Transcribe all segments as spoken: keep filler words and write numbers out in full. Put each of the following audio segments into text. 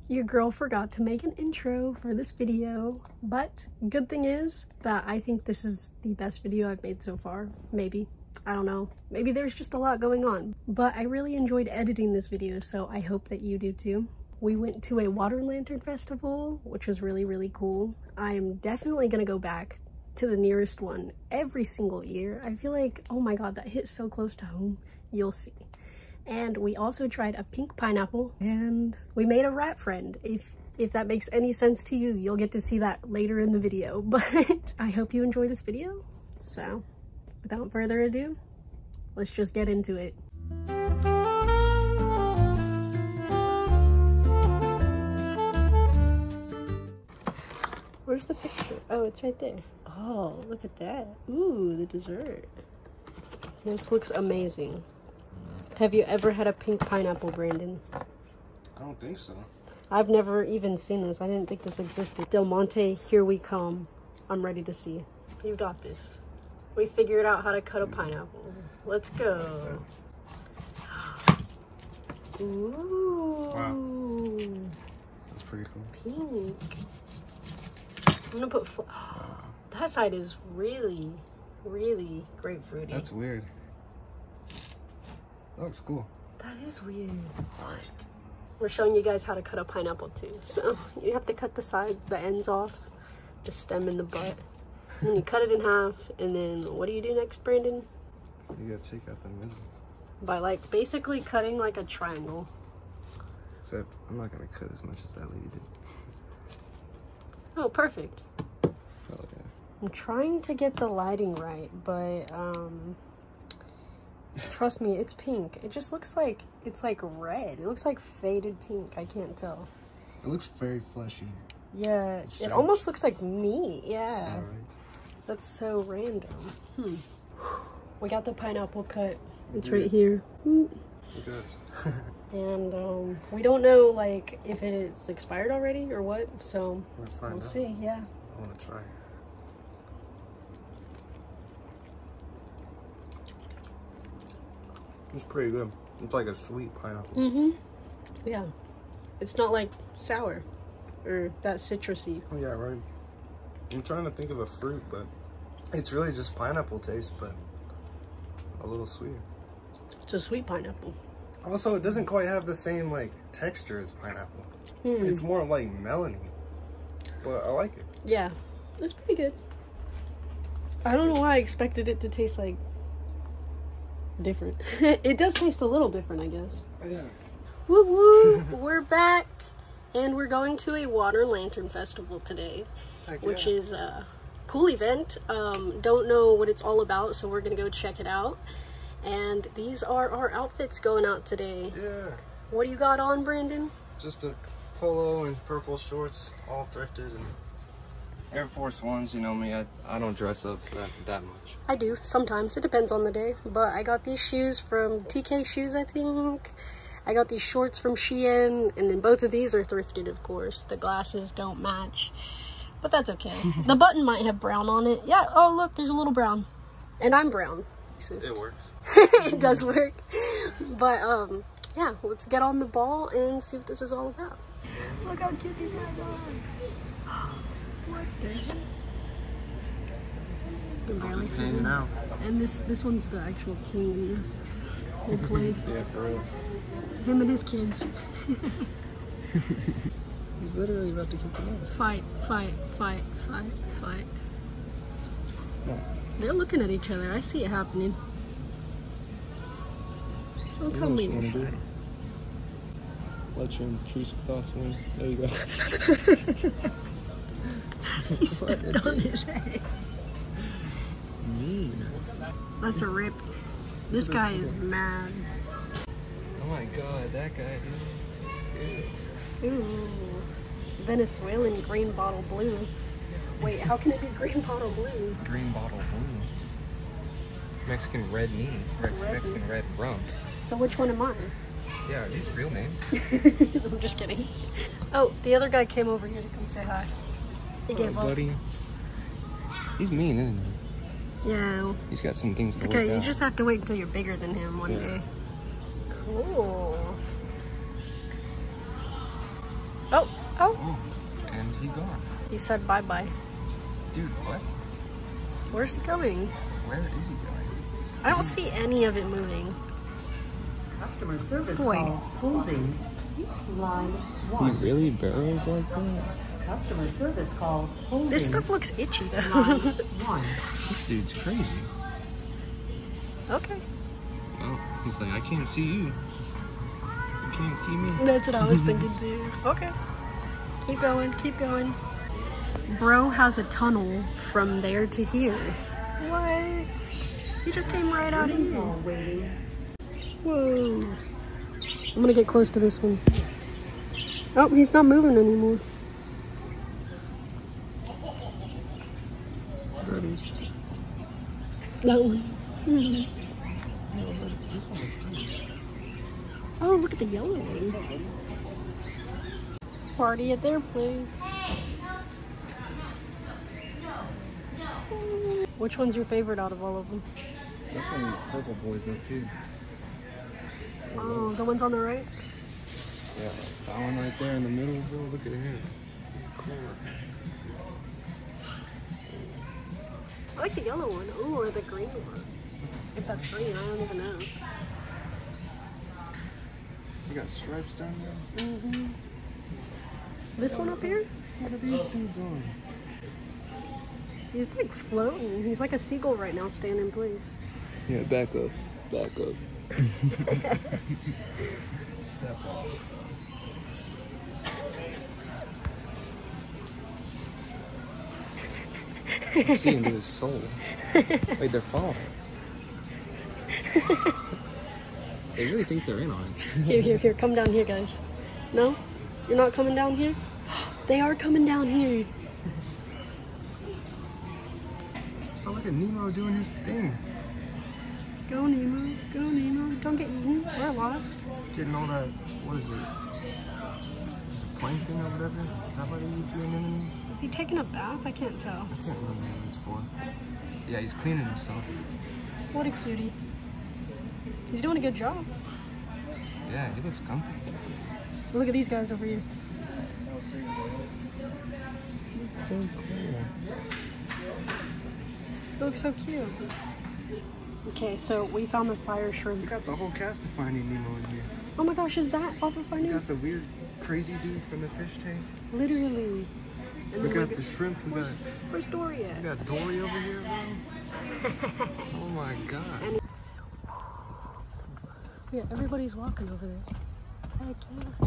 Your girl forgot to make an intro for this video, but good thing is that I think this is the best video I've made so far. Maybe. I don't know. Maybe there's just a lot going on. But I really enjoyed editing this video, so I hope that you do too. We went to a water lantern festival, which was really, really cool. I'm definitely gonna go back to the nearest one every single year. I feel like, oh my god, that hit so close to home. You'll see. And we also tried a pink pineapple, and we made a rat friend. If if that makes any sense to you, you'll get to see that later in the video. But I hope you enjoy this video. So without further ado, let's just get into it. Where's the picture? Oh, it's right there. Oh, look at that. Ooh, the dessert. This looks amazing. Have you ever had a pink pineapple, Brandon? I don't think so. I've never even seen this. I didn't think this existed. Del Monte, here we come. I'm ready to see. You got this. We figured out how to cut a pineapple. Let's go. Ooh. Wow. That's pretty cool. Pink. I'm gonna put fl wow. That side is really, really grapefruity. That's weird. That looks cool. That is weird. What? We're showing you guys how to cut a pineapple too. So you have to cut the side, the ends off, the stem and the butt. And then you cut it in half, and then what do you do next, Brandon? You gotta take out the middle. By like basically cutting like a triangle. Except I'm not gonna cut as much as that lady did. Oh, perfect. Oh, yeah. I'm trying to get the lighting right, but um, trust me, it's pink. It just looks like, it's like red. It looks like faded pink. I can't tell. It looks very fleshy. Yeah, It's it strange. Almost looks like meat. Yeah. All right. That's so random. Hmm. We got the pineapple cut. It's Yeah. right here. Look at this. And um, we don't know like if it is expired already or what, so We'll we'll out. see. Yeah. I want to try. It's pretty good. It's like a sweet pineapple. Mm-hmm. Yeah. It's not like sour or that citrusy. Oh, yeah, right. I'm trying to think of a fruit, but it's really just pineapple taste, but a little sweeter. It's a sweet pineapple. Also, it doesn't quite have the same like texture as pineapple. Hmm. It's more like melony, but I like it. Yeah, it's pretty good. I don't know why I expected it to taste like different. It does taste a little different, I guess. Yeah. Woo woo! We're back, and we're going to a water lantern festival today, Heck which yeah. is a cool event. Um, don't know what it's all about, so we're gonna go check it out. And these are our outfits going out today. Yeah. What do you got on, Brandon? Just a polo and purple shorts, all thrifted, and Air Force Ones. You know me, I, I don't dress up that, that much. I do, sometimes. It depends on the day. But I got these shoes from T K Shoes, I think. I got these shorts from Shein, and then both of these are thrifted, of course. The glasses don't match, but that's okay. The button might have brown on it. Yeah, oh look, there's a little brown. And I'm brown. It works. It does work. But um yeah, let's get on the ball and see what this is all about. Look how cute these guys are. What is it? I'm just hanging out. And this this one's the actual king in the whole place. Yeah, for real. Him and his kids. He's literally about to kick them out. Fight, fight, fight, fight, fight. Yeah. They're looking at each other. I see it happening. Don't tell me you're shy. Let your intrusive thoughts win. There you go. He stepped on his head. Mean. That's a rip. This guy is mad. Oh my god, that guy, dude. Ooh. Venezuelan green bottle blue. Wait, how can it be green bottle blue? Green bottle blue. Mexican red knee. Mex Red Mexican knee. red rump. So which one am I? Yeah, are these real names? I'm just kidding. Oh, the other guy came over here to come say hi. He gave oh, up. buddy. He's mean, isn't he? Yeah. He's got some things to It's work okay, you out. just have to wait until you're bigger than him one Yeah. day. Cool. Oh, oh. Oh, and he gone. He said bye-bye. Dude, what? Where's he going? Where is he going? I don't see any of it moving. Customer service Boy. call holding line one. He really barrels like that? Customer service call holding This stuff looks itchy though. line one. This dude's crazy. Okay. Oh, he's like, I can't see you. You can't see me. That's what I was thinking too. Okay. Keep going, keep going. Bro has a tunnel from there to here. What? He just came right out of here. Call waiting. Whoa. I'm gonna get close to this one. Oh, he's not moving anymore. There it is. That one. Oh, look at the yellow one. Party at their place. Which one's your favorite out of all of them? Definitely these purple boys up here. Oh, the ones on the right? Yeah, that one right there in the middle, bro. Look at him. He's cool. I like the yellow one. Ooh, or the green one. If that's green, I don't even know. You got stripes down there? Mm-hmm. This one up here? What are these dudes on? He's like floating. He's like a seagull right now, staying in place. Yeah, back up. Back up. Step off. I see into his soul. Wait, they're following. They really think they're in on it. Here, here, here. Come down here, guys. No? You're not coming down here? They are coming down here. Oh, look at Nemo doing his thing. Go, Nemo. Go, Nemo. Don't get eaten. We're lost. Getting all that, what is it? Is it plankton or whatever? Is that why they use the anemones? Is he taking a bath? I can't tell. I can't remember what it's for. Yeah, he's cleaning himself. What a cutie. He's doing a good job. Yeah, he looks comfy. Look at these guys over here. He's so cool. They look so cute. Okay, so we found the fire You shrimp. got the whole cast of Finding Nemo in here. Oh my gosh, is that off of You Finding? got the weird, crazy dude from the fish tank. Literally. And We then got we the shrimp. We got, Where's Dory at? we got Dory over here, bro. Oh my god. And yeah, everybody's walking over there. Heck yeah.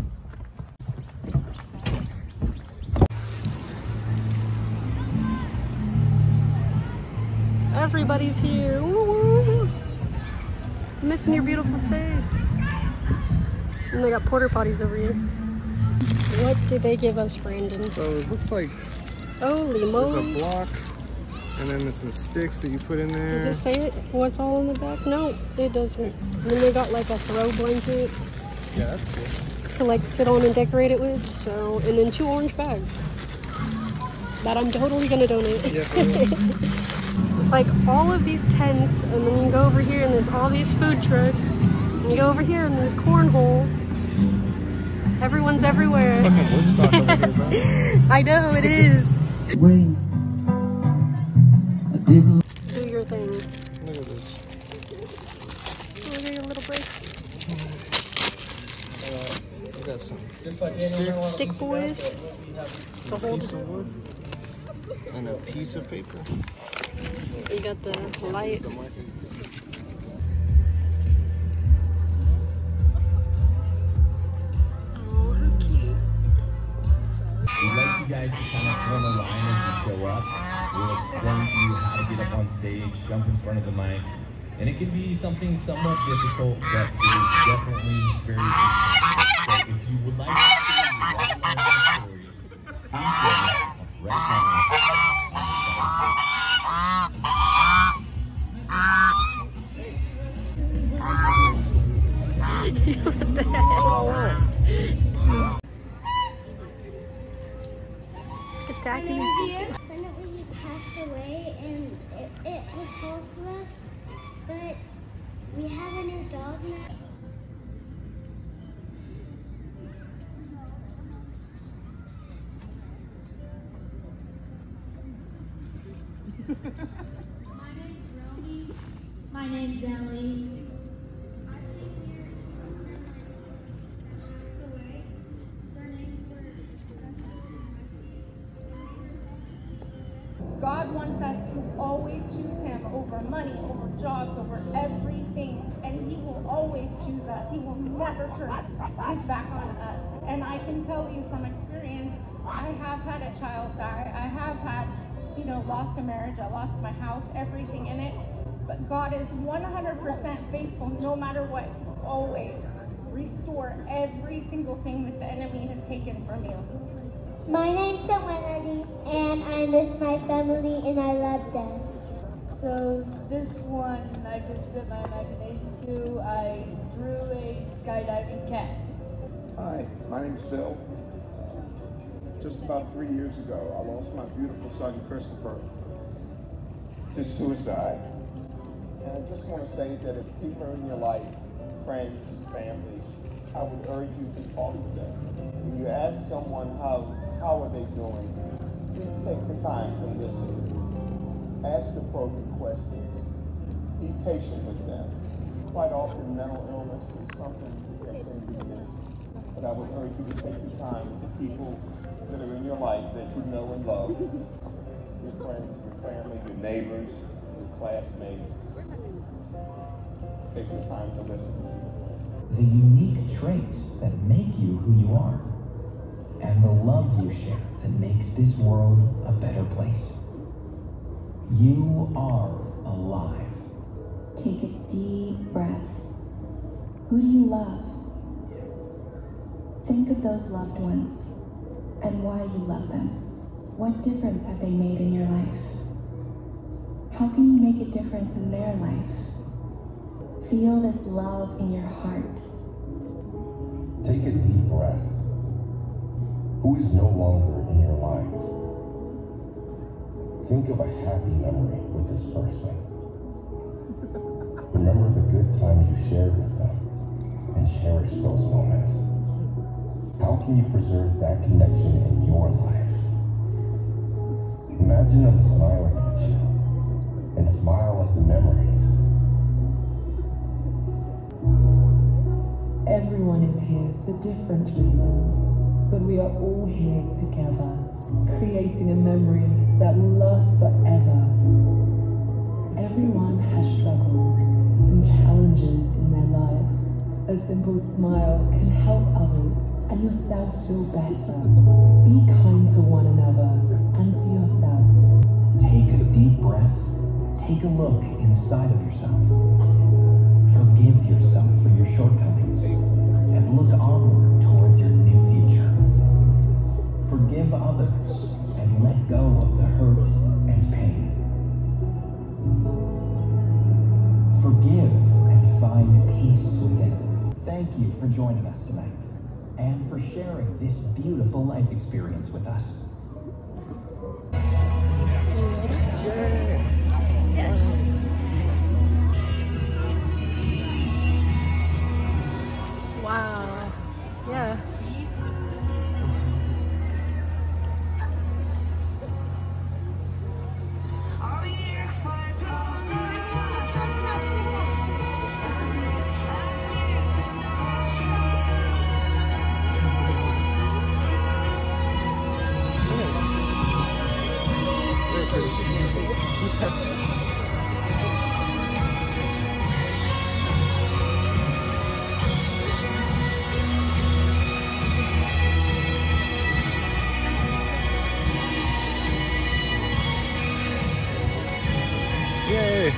Everybody's here. Woo -woo. Missing your beautiful face. And they got porta potties over here. What did they give us, Brandon? So it looks like Holy there's moly. a block, and then there's some sticks that you put in there. Does it say it? What's all in the back? No, it doesn't. And then they got like a throw blanket Yeah, that's cool. to like sit on and decorate it with. So, and then two orange bags that I'm totally gonna donate. Yeah. It's like all of these tents, and then you go over here and there's all these food trucks. And you go over here and there's cornhole. Everyone's everywhere. It's fucking Woodstock over here, bro. I know it is. Wait. I didn't. Do your thing. Look at this. Oh, look at your little break. Uh, we got some Stick boys. To a hold. piece of wood and a piece of paper. You got the light. The market. Oh, how cute. We'd like you guys to kind of form a line as you show up. We'll explain to you how to get up on stage, jump in front of the mic, and it can be something somewhat difficult, but it is definitely very interesting. So if you would like to share your real life story, please join us right now. What the hell? Attacking these people. When we passed away and it, it was hard for us, but we have a new dog now. My name's Romy. My name's Ellie. I came here to remember my passed away. Their names were God wants us to always choose Him over money, over jobs, over everything. And He will always choose us. He will never turn His back on us. And I can tell you from experience, I have had a child die. I have had, you know, lost a marriage. I lost my house, everything in it. But God is one hundred percent faithful no matter what, to always restore every single thing that the enemy has taken from you. My name's Serenity, and I miss my family and I love them. So this one, I just set my imagination to. I drew a skydiving cat. Hi, my name's Bill. Just about three years ago, I lost my beautiful son, Christopher, to suicide. And I just want to say that if people are in your life, friends, family, I would urge you to talk to them. When you ask someone how, how are they doing, please take the time to listen. Ask appropriate questions. Be patient with them. Quite often, mental illness is something that can be missed. But I would urge you to take the time with the people that are in your life that you know and love. Your friends, your family, your neighbors, your classmates. Take the time to listen. The unique traits that make you who you are, and the love you share that makes this world a better place. You are alive. Take a deep breath. Who do you love? Think of those loved ones and why you love them. What difference have they made in your life? How can you make a difference in their life? Feel this love in your heart. Take a deep breath. Who is no longer in your life? Think of a happy memory with this person. Remember the good times you shared with them and cherish those moments. How can you preserve that connection in your life? Imagine them smiling at you and smile at the memories. Everyone is here for different reasons, but we are all here together, creating a memory that will last forever. Everyone has struggles and challenges in their lives. A simple smile can help others and yourself feel better. Be kind to one another and to yourself. Take a deep breath. Take a look inside of yourself. Forgive yourself for your shortcomings and look onward towards your new future. Forgive others and let go of the hurt and pain. Forgive and find peace within. Thank you for joining us tonight and for sharing this beautiful life experience with us. Yes. Wow. Yeah. Yay!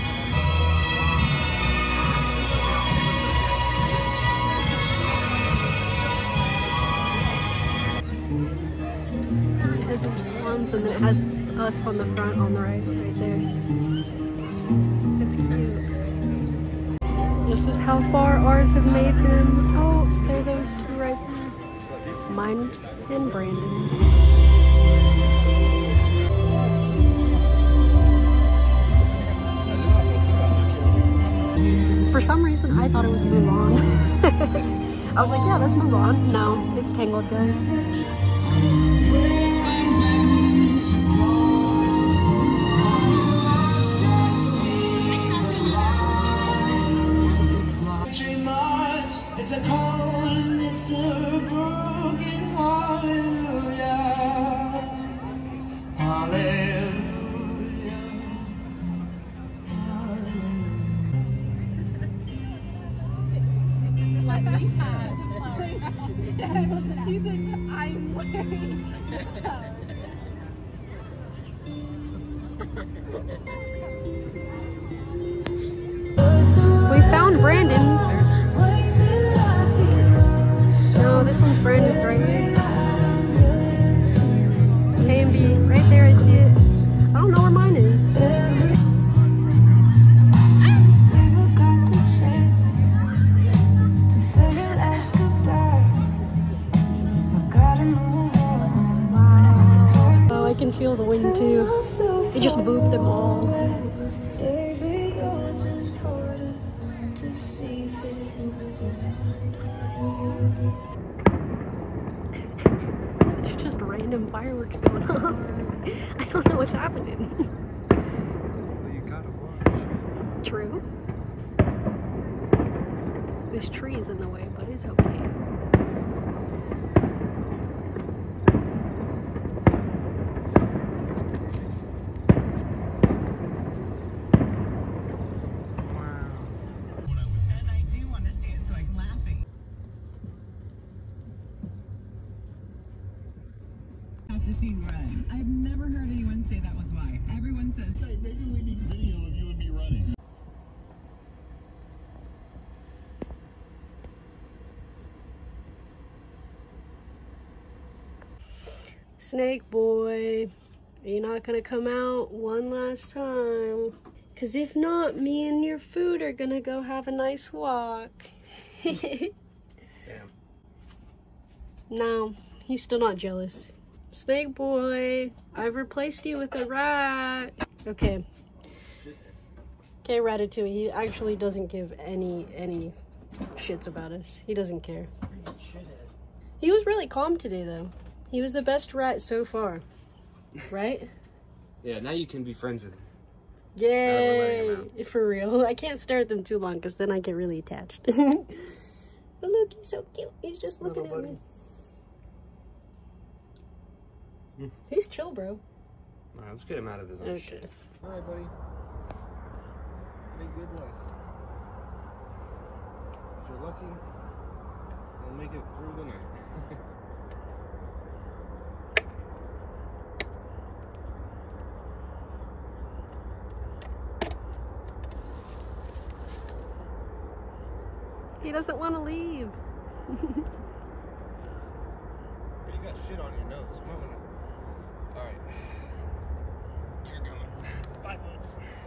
It has response and then it has us on the front on the right, right there. It's cute. This is how far ours have made them. Oh, there are those two right there. Mine and Brandon. For some reason, I thought it was Mulan. I was like, yeah, that's Mulan. No, it's Tangled, guys. We found Brandon. No, this one's Brandon's right here. K and B, right there, I see it. I don't know where mine is. Oh, I can feel the wind too. It just moved them all. There's just random fireworks going off. I don't know what's happening. Well, you gotta watch. True. This tree is in the way, but it's okay. To see run. I've never heard anyone say that was why. Everyone says, hey, maybe we need video of you and me running. Snake boy, are you not gonna come out one last time? Cause if not, me and your food are gonna go have a nice walk. Damn. No, he's still not jealous. Snake boy, I've replaced you with a rat. Okay. Okay, Ratatouille, he actually doesn't give any, any shits about us. He doesn't care. He was really calm today, though. He was the best rat so far. Right? Yeah, now you can be friends with him. Yay! For real. I can't stare at them too long, because then I get really attached. But look, he's so cute. He's just looking Little at buddy. me. He's chill, bro. Alright, let's get him out of his own Okay. shit. Alright, buddy. Have a good life. If you're lucky, we'll make it through the night. He doesn't want to leave. You got shit on your nose. You might wanna... Alright. You're coming. Bye, bud.